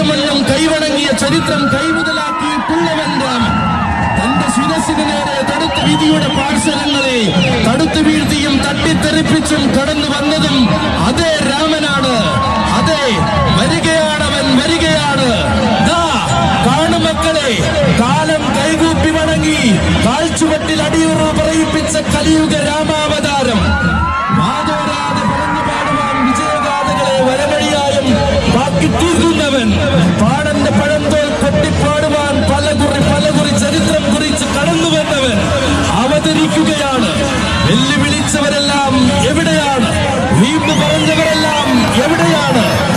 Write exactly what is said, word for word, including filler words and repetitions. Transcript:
ഏഴും വണ്ണം കൈവണങ്ങിയ ചരിത്രം കൈമുതലാക്കിയിട്ടുള്ളവൻ രാമൻ. തന്റെ ശിരസിന് നേരെ തടുത്ത വിധിയുടെ പാർശ്വങ്ങളെ തടുത്തു വീഴ്ത്തിയും തട്ടിത്തെറിപ്പിച്ചും കടന്നു വന്നതും അതേ രാമനാണ്. അതെ, വരികയാണവൻ, വരികയാണ്. കാണുമക്കളെ, കാലം കൈകൂപ്പി വണങ്ങി കാൽച്ചുവട്ടിൽ അടിയുറവ് പറയിപ്പിച്ച കലിയുഗ രാമാവതാരം. വാതോരാതെ പറഞ്ഞു പാടുവാൻ വിജയഗാഥകളെ വരവഴിയായും ബാക്കിത്തീർക്കുന്നവൻ. പാടന്റെ പഴന്തോൽ കൊട്ടിപ്പാടുവാൻ പലകുറി പലകുറി ചരിത്രം കുറിച്ച് കടന്നു വന്നവൻ അവതരിക്കുകയാണ്. വെല്ലുവിളിച്ചവരെല്ലാം എവിടെയാണ്? വീമ്പ് പറഞ്ഞവരെല്ലാം എവിടെയാണ്?